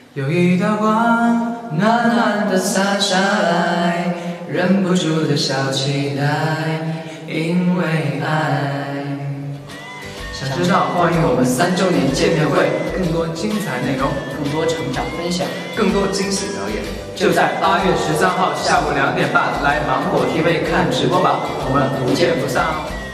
有一道光暖暖的洒下来，忍不住的小期待，因为爱。想知道关于我们3周年见面会更多精彩内容， 更多成长分享， 更多惊喜表演，就在8月13号下午2点半来芒果 TV 看直播吧，我们不见不散哦。